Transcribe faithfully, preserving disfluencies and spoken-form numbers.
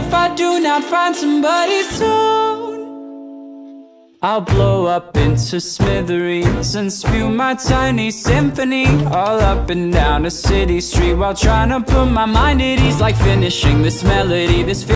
if I do not find somebody soon. I'll blow up into smithereens and spew my tiny symphony all up and down a city street, while trying to put my mind at ease, like finishing this melody, this